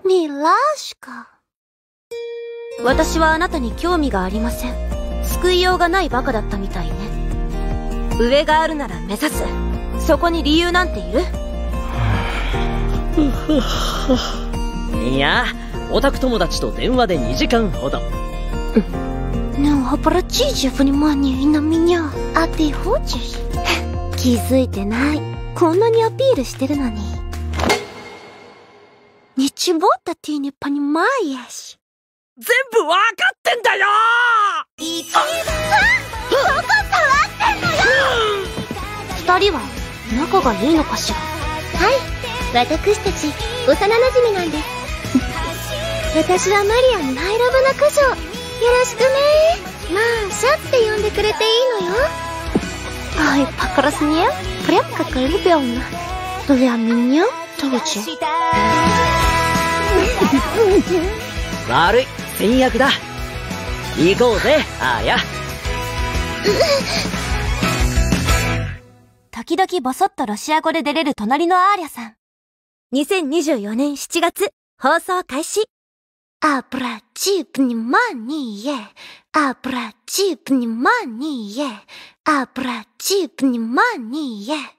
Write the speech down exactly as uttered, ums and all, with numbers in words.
Милашка。私はあなたに興味がありません。救いようがないバカだったみたいね。上があるなら目指す。そこに理由なんている？ いや、オタク友達と電話でにじかんほど。 Ну, обратите внимание на меня, а ты хочешь? 気づいてない。こんなにアピールしてるのに。Ничего-то ты не понимаешь。 全部わかってんだよー。 あ、どこ触ってんのよ。二人は仲がいいのかしら？はい、私たち幼馴染なんです。私はマリアのマイラブなクジョ。よろしくね。まあ、シャって呼んでくれていいのよ。Ай, покраснел, прям как ребенок. Для меня тоже. 悪い、先約だ。行こうぜ、あーや。 時々ボソッとロシア語で出れる隣のアーリャさん。にせんにじゅうよねんしちがつ、放送開始。Обрати внимание, обрати внимание, обрати внимание.